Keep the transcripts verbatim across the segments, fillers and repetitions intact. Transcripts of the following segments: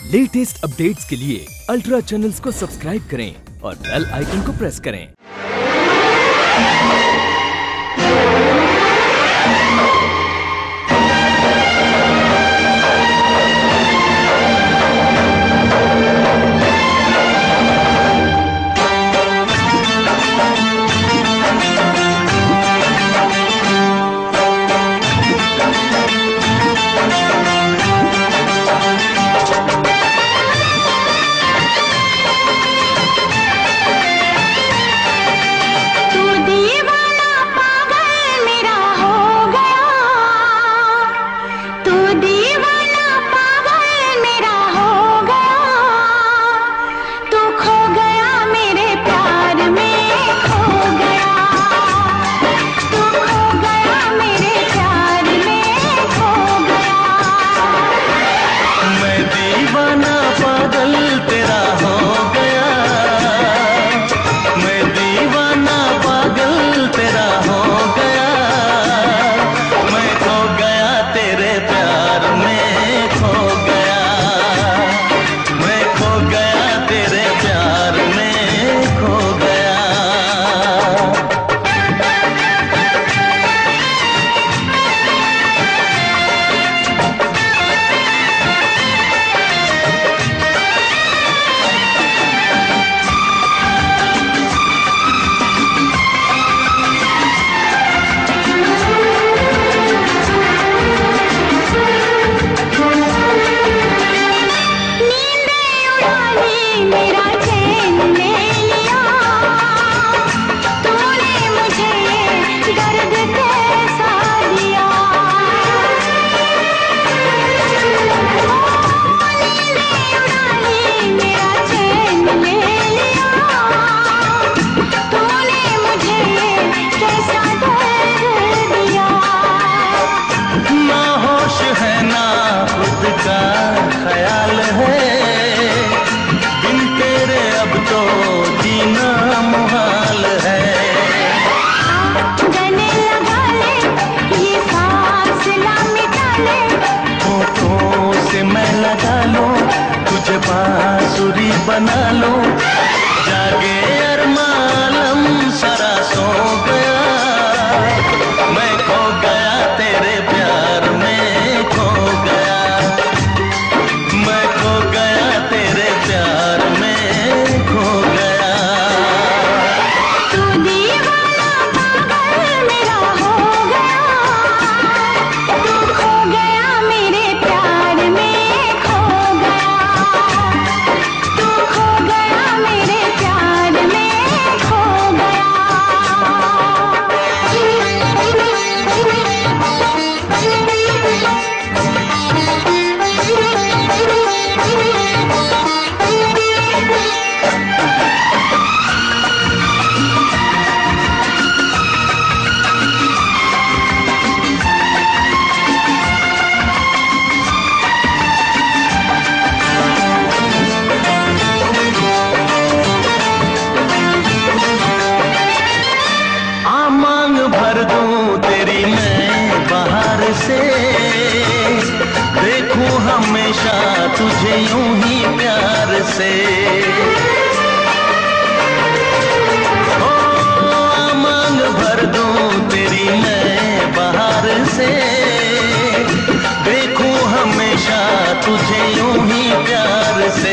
Latest updates के लिए ultra channels को सब्सक्राइब करें और बेल आइकन को प्रेस करें। बांसुरी बना लो, जागे अरमालम सारा सो गया, मैं खो गया तेरे प्यार में खो गया, मैं खो गया तेरे प्यार में खो गया। तू दीवाना पागल मेरा हो गया, तू खो गया मेरे प्यार में खो गया, तू खो गया मेरे प्यार में खो गया। भर दूं तेरी मैं बाहर से, देखूं हमेशा तुझे यूं ही प्यार से। ओ मांग भर दूं तेरी मैं बाहर से, देखूं हमेशा तुझे यूं ही प्यार से।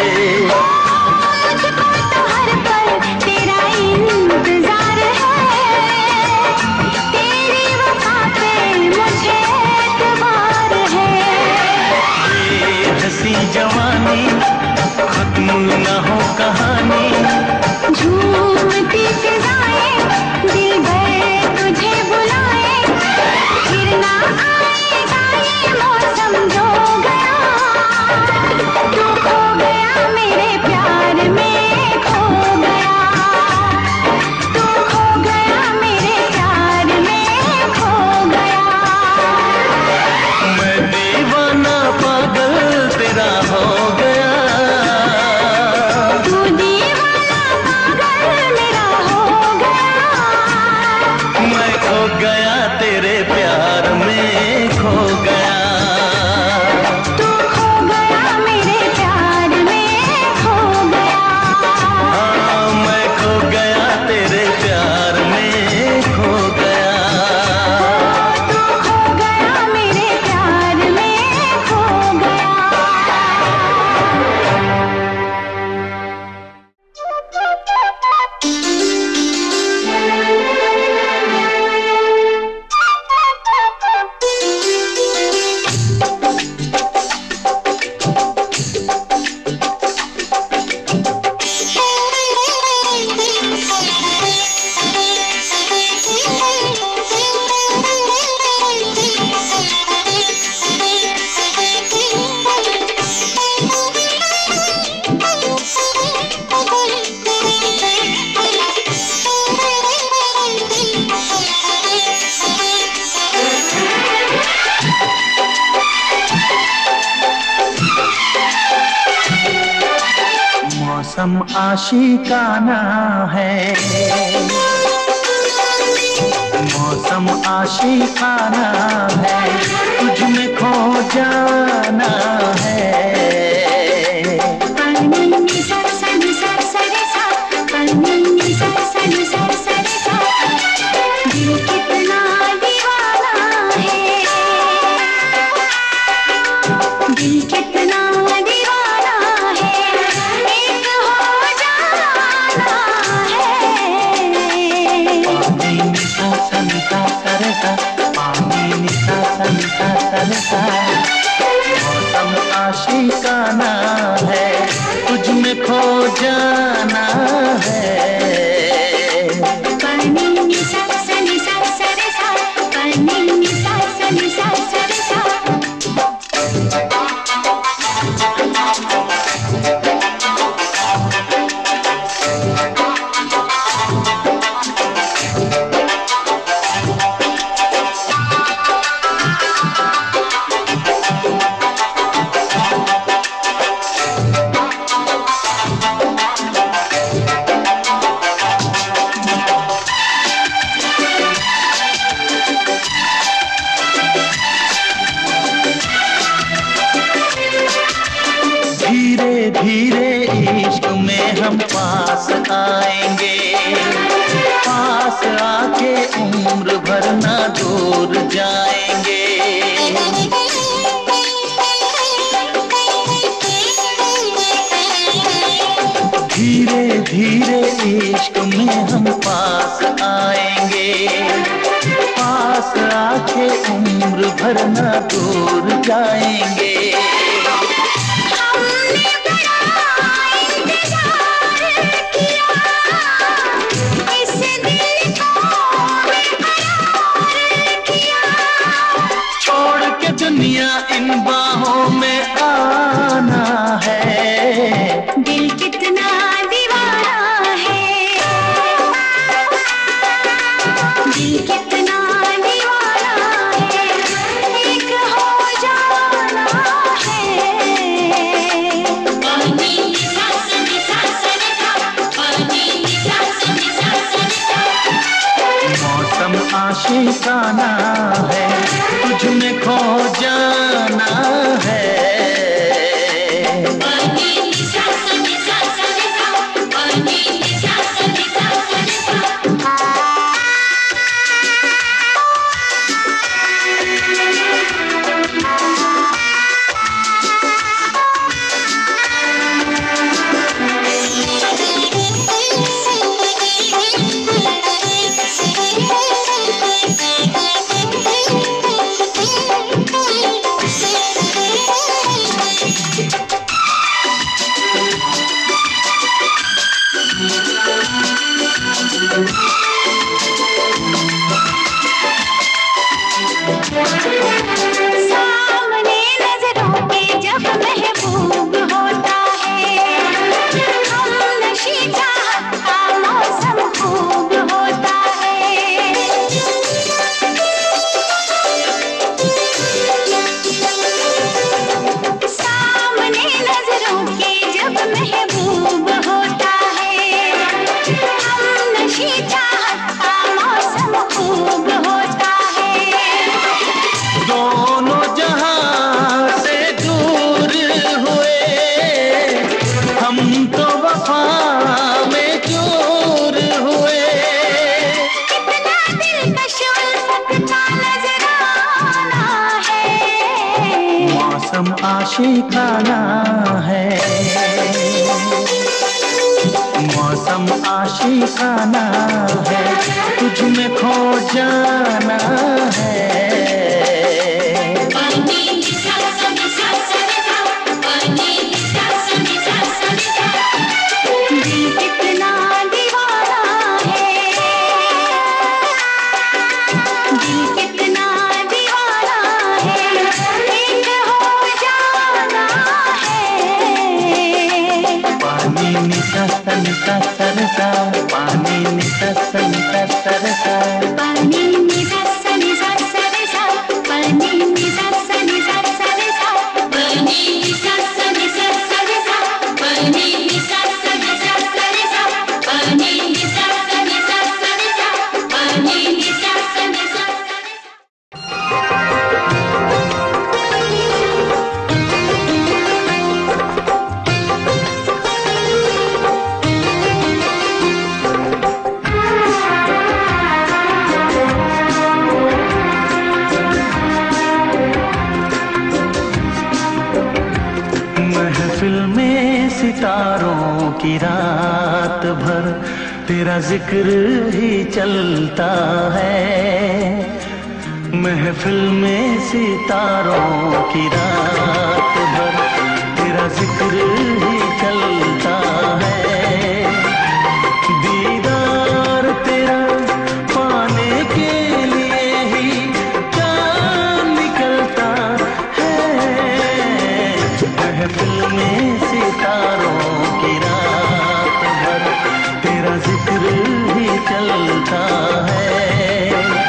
जवानी खत्म न हो कहानी, झूमती फिजाएं दिल भर तुझे बुलाए, फिर ना आएगा ये मौसम जो गया, तू खो गया मेरे प्यार में खो गया, तू खो गया मेरे प्यार में खो गया। मैं दीवाना पागल तेरा हो गया, तू दीवाना पागल मेरा हो गया, मैं खो गया तेरे प्यार में खो गया, तू खो गया मेरे प्यार मौसम आशिकाना है, मौसम आशिकाना है, तुझ में खो जाना है। मौसम आशिकाना है, तुझ में खो जाना है। धीरे इश्क में हम पास आएंगे, पास आके उम्र भर ना दूर जाएंगे। धीरे धीरे इश्क में हम पास आएंगे, पास आके उम्र भर ना दूर जाएंगे। दुनिया इन बाहों में आना है, दिल कितना दीवाना है, दिल कितना दीवाना है, एक हो जाना है। मौसम आशिकाना है, तुझ में खो जाना है। सामने नजरों के जब महबूब होता है, हम नशी चाहत का मौसम खूब होता है। सामने नजरों के जब महबूब होता है, हम नशी चाहत का मौसम खूब होता है। दोनों जहां से दूर हुए, हम तो वफा में चूर हुए। कितना दिलकश उल्फत का नजराना है, मौसम आशिकाना है, मौसम आशिकाना है, तुझ में खो जाना है। दिल कितना दीवाना है, दिल कितना दीवाना है, एक हो जाना है। पानी निसा सनसा सरसा, पानी निसा सनसा सरसा, पानी निसा सनिसा सरसा, पानी निसा सनिसा सरसा, पानी निसा सनिसा सरसा, पानी निसा सनिसा महफिल में सितारों की रात भर तेरा जिक्र ही चलता है। महफिल में सितारों की रात भर तेरा जिक्र ही चलता है। दीदार तेरा पाने के लिए ही चांद निकलता है। महफिल में सितारों की रात भर तेरा जिक्र ही चलता है।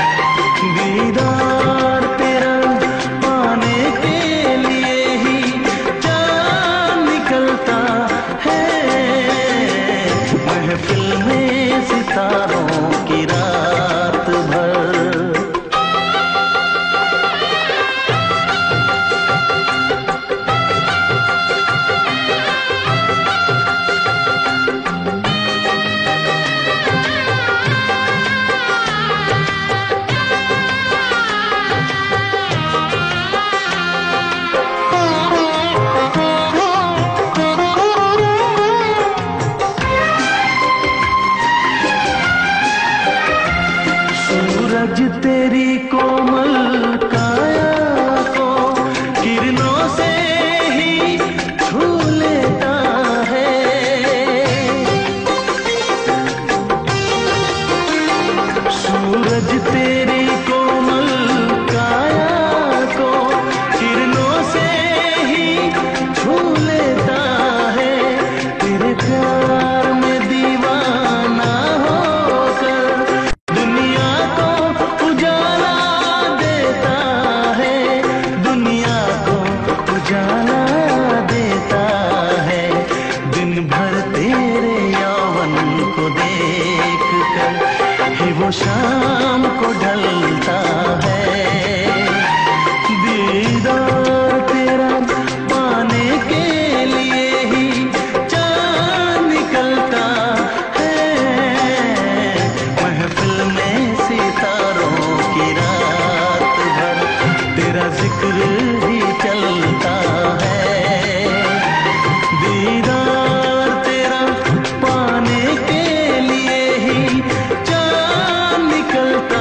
दीदार तेरा पाने के लिए ही चांद निकलता है। महफिल में सितारों की रात भर। सूरज तेरी कोमल काया को किरणों से ही छू लेता है। सूरज तेरी कोमल काया को किरणों से ही छू लेता है। तेरे प्यार में दीवाना होकर दुनिया को उजाला देता है। दुनिया को उजाला देता है। दिन भर तेरे यौवन को देख कर ही वो शाम को ढलता है। दीदार तेरा पाने के लिए ही चांद निकलता है। महफिल में सितारों की रात भर तेरा जिक्र ही चलता है। दीदार तेरा पाने के लिए ही चांद निकलता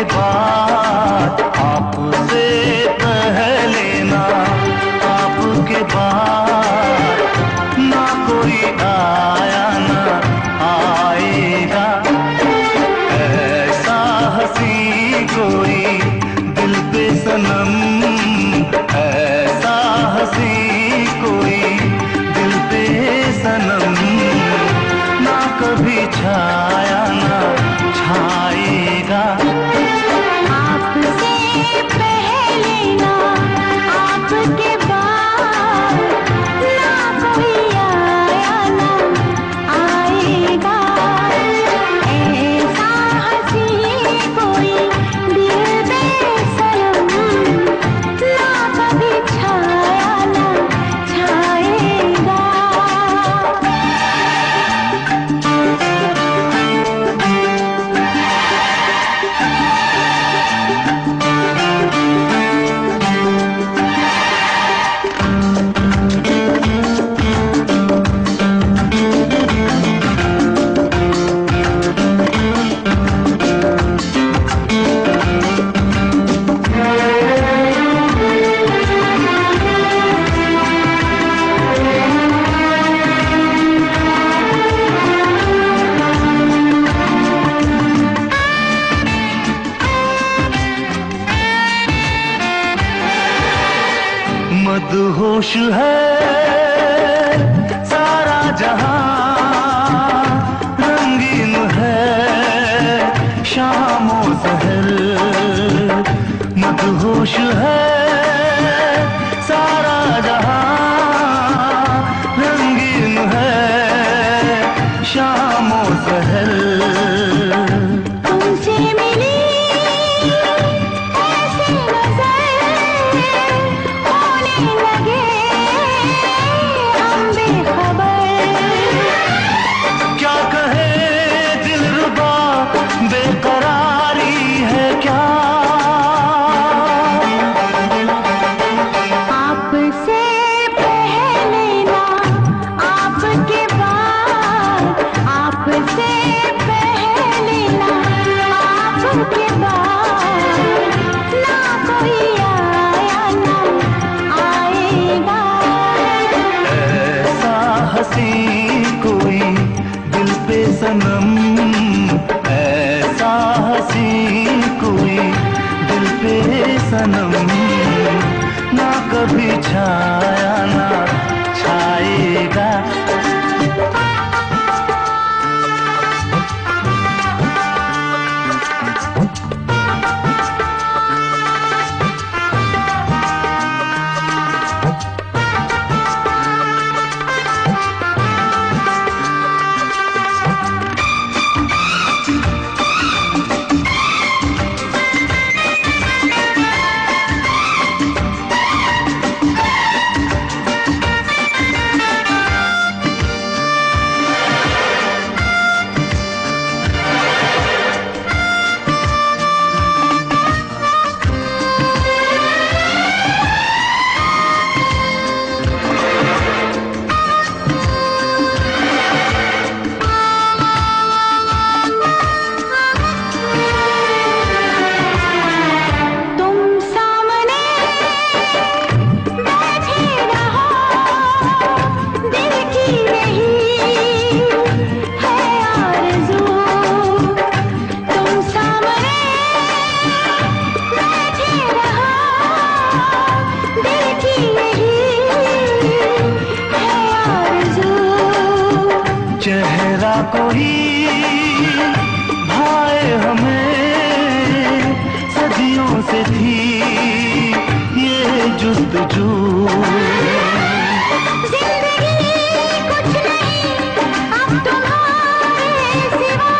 आपके बाद आपसे पहले ना, आपके बाद ना कोई आया ना आएगा। ऐसा हंसी कोई दिल पे सनम, ऐसा हंसी कोई दिल पे सनम, ना कभी छाया ना छाएगा। आपसे पहले ना आपके बाद ना कोई आया ना आएगा। ऐसा हंसी कोई दिल बेसरम, ना कभी छाया ना छाएगा। मदहोश है सारा जहां, रंगीन है शामो सहर। मदहोश है सारा जहां, रंगीन है शामो सहर। तुमसे मिली ऐसी नजर, होने लगे हम बेखबर। क्या कहे दिलरुबा बेकरारी है क्या। आपसे पहले ना आपके बाद, आपसे पहले ना आपके बाद ना कोई आया ना आएगा। ऐसा हंसी कोई दिल पे सनम, ऐसा हंसी कोई दिल पे सनम, ना कभी छाया ना छाएगा। तुम सामने बैठे रहो, दिल की यही है आरज़ू। तुम सामने बैठे रहो, दिल की यही है आरज़ू। चेहरा कोई भाए हमें, सदियों से थी ये जुस्तजू। जिंदगी कुछ नहीं अब तुम्हारे सिवा।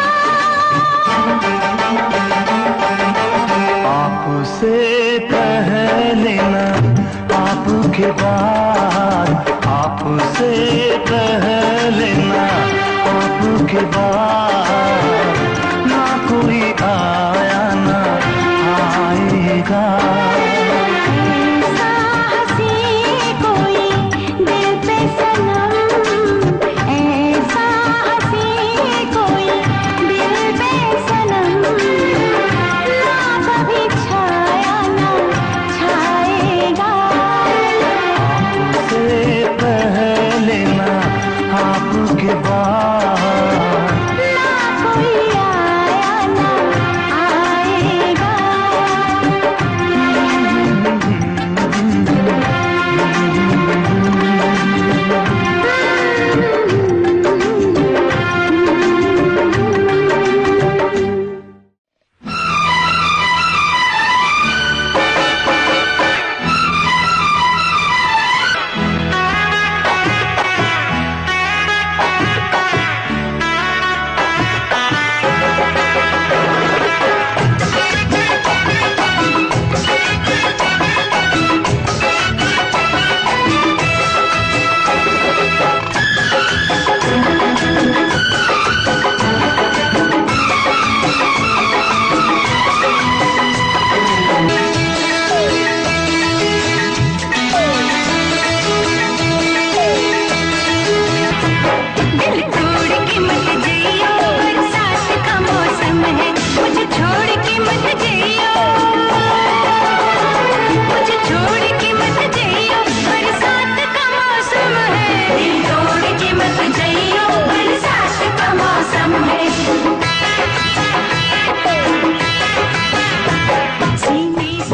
आपसे पहले ना आपके बाद, आपसे पहले ना आपके बाद ना कोई आया ना आएगा। ऐसा हंसी कोई दिल पे सनम, ऐसा हंसी कोई दिल पे सनम, ना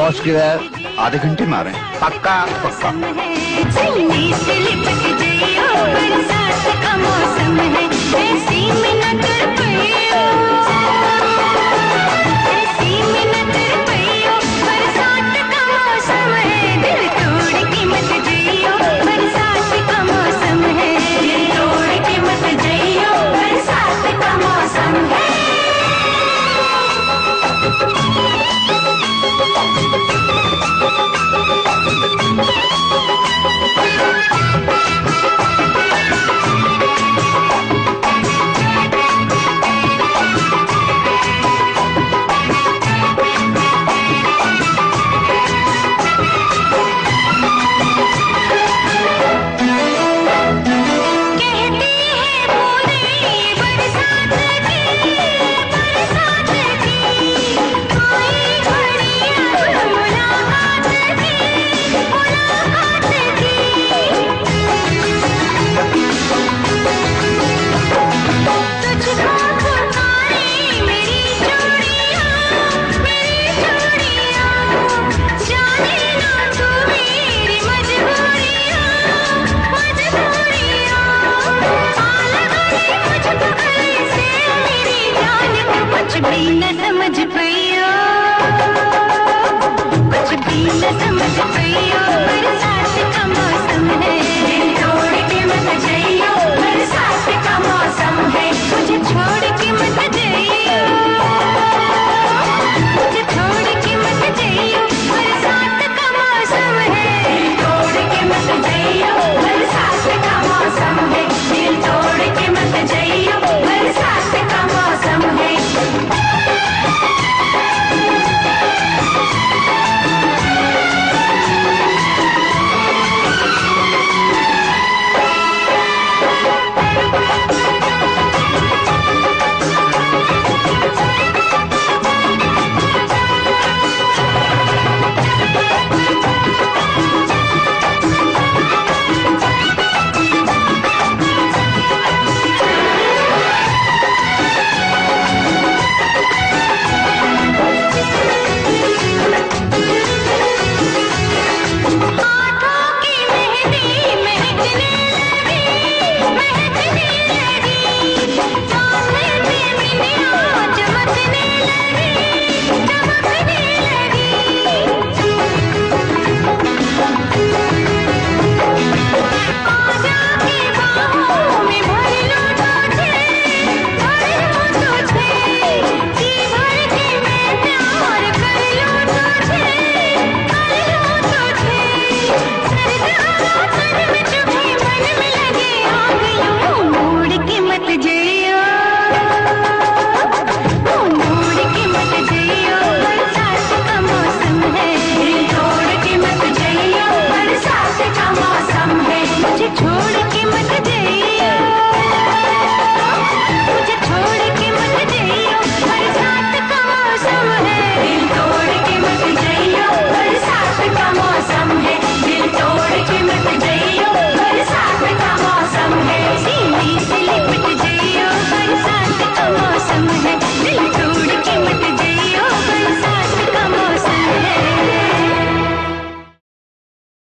बॉस के आधे घंटे में आ रहे हैं। पक्का पक्का। जल्दी से लिपट जाइयो, बरसात का मौसम है, ऐसी मिन्नत पइयो, ऐसी मिन्नत पइयो, बरसात का मौसम है, दिल तोड़ के मत जाइयो, बरसात का मौसम है, दिल तोड़ के मत जाइयो, बरसात का मौसम है। कुछ भी न समझ पाइयो, कुछ भी न समझ पाइयो, बरसात